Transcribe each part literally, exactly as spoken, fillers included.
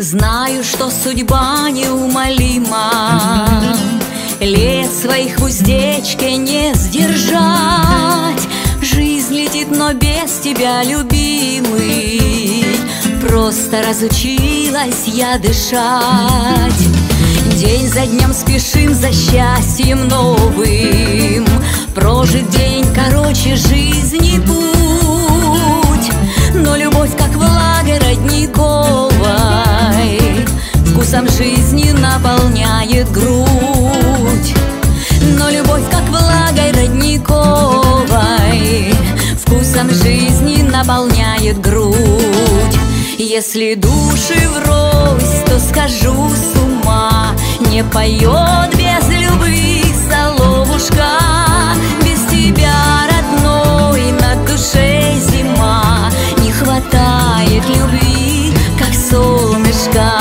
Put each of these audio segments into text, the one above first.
Знаю, что судьба неумолима, лет своих в уздечке не сдержать. Жизнь летит, но без тебя, любимый, просто разучилась я дышать. День за днем спешим за счастьем новым, прожит день короче жизни путь. Но любовь, как влага родниковой, вкусом жизни наполняет грудь. Но любовь, как влагой родниковой, вкусом жизни наполняет грудь. Если души врозь, то скажу с ума, не поет без любви соловушка. Без тебя, родной, на душе зима, не хватает любви, как солнышко.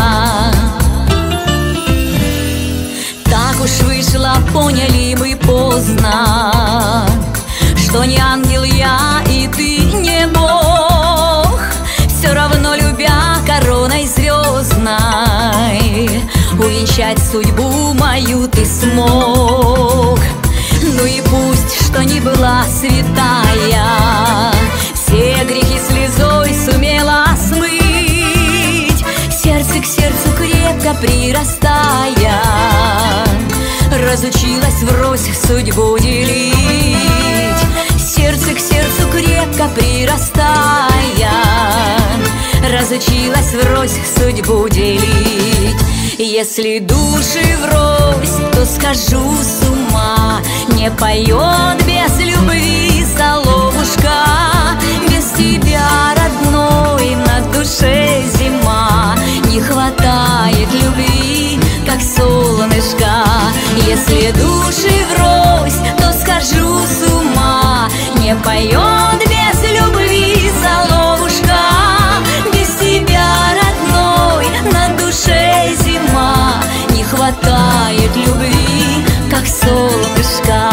Так уж вышло, поняли мы поздно, что не ангел я и ты не Бог. Все равно, любя короной звездной, увенчать судьбу мою ты смог. Ну и пусть, что не была святая, все грехи слезой сумела смыть. Сердце к сердцу крепко прирастая, разучилась врозь судьбу делить. Сердце к сердцу крепко прирастая, разучилась врозь судьбу делить. Если души врозь, то скажу с ума, не поет без любви соловушка. Без тебя, родной, на душе зима, не хватает любви, как солнышко. Если души врозь, то скажу с ума, не поет без любви соловушка. Без тебя, родной, на душе зима, не хватает любви, как солнышко.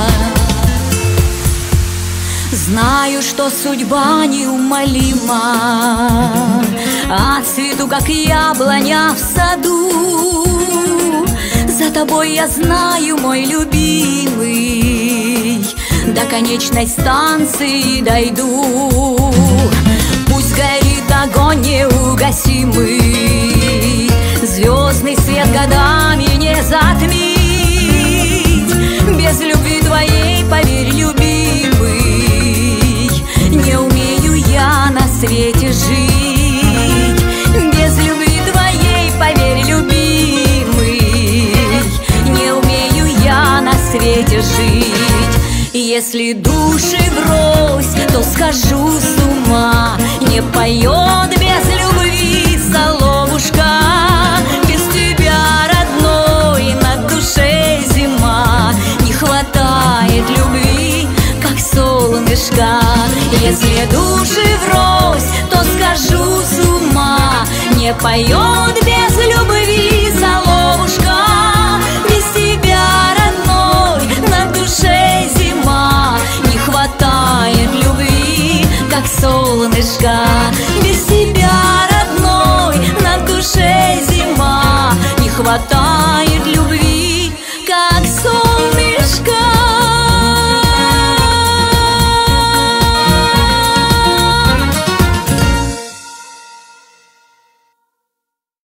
Знаю, что судьба неумолима, отцвету, как яблоня в саду. За тобой я знаю, мой любимый, до конечной станции дойду. Пусть горит огонь неугасимый, звездный свет годами не затмить. Без любви твоей, поверь, любимый, не умею я на свете жить. Без любви твоей, поверь, любимый, не умею я на свете жить. Если души врозь, то скажу с ума, не поет без любви соловушка. Без тебя, родной, на душе зима, не хватает любви, как солнышко. Если души врозь, то скажу с ума, не поет без любви соловушка. Без тебя, родной, на душе зима, не хватает любви, как солнышко. Без тебя, родной, на душе зима, не хватает